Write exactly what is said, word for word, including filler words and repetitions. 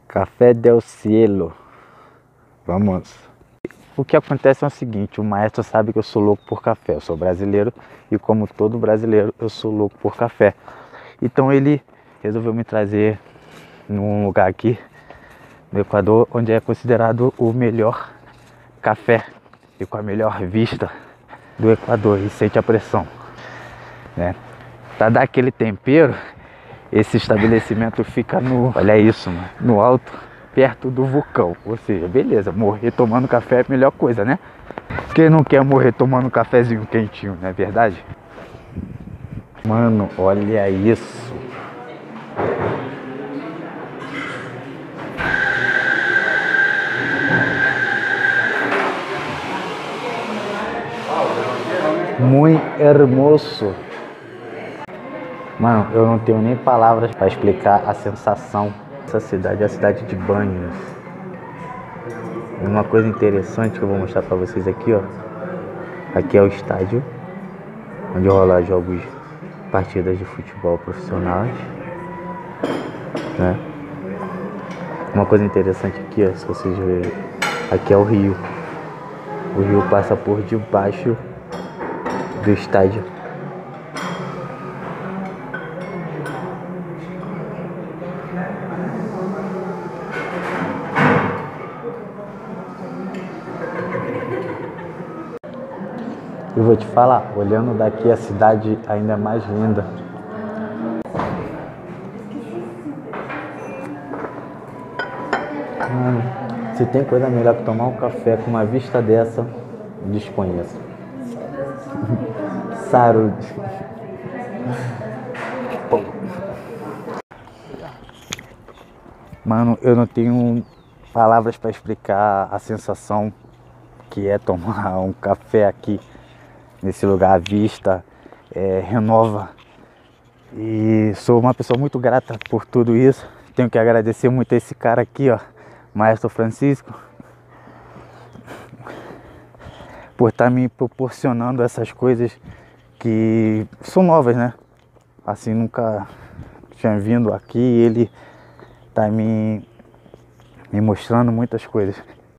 Café del Cielo. Vamos. O que acontece é o seguinte, o maestro sabe que eu sou louco por café, eu sou brasileiro e como todo brasileiro eu sou louco por café. Então ele resolveu me trazer num lugar aqui no Equador, onde é considerado o melhor café e com a melhor vista do Equador, e sente a pressão, né? Para dar aquele tempero, esse estabelecimento fica no, olha isso, mano, no alto, perto do vulcão. Ou seja, beleza, morrer tomando café é a melhor coisa, né? Quem não quer morrer tomando um cafezinho quentinho, não é verdade? Mano, olha isso. Muito hermoso. Mano, eu não tenho nem palavras para explicar a sensação dessa cidade, a cidade de Banhos. Uma coisa interessante que eu vou mostrar para vocês aqui, ó. Aqui é o estádio onde rola jogos, partidas de futebol profissionais, né? Uma coisa interessante aqui, ó, se vocês verem, aqui é o rio. O rio passa por debaixo do estádio. Eu vou te falar, olhando daqui a cidade ainda é mais linda. Mano, se tem coisa melhor que tomar um café com uma vista dessa, desconheço. Saúde. Mano, eu não tenho palavras para explicar a sensação que é tomar um café aqui nesse lugar. A vista é, renova, e sou uma pessoa muito grata por tudo isso. Tenho que agradecer muito a esse cara aqui, ó, Maestro Francisco, por estar me proporcionando essas coisas que são novas, né? Assim, nunca tinha vindo aqui e ele tá me, me mostrando muitas coisas.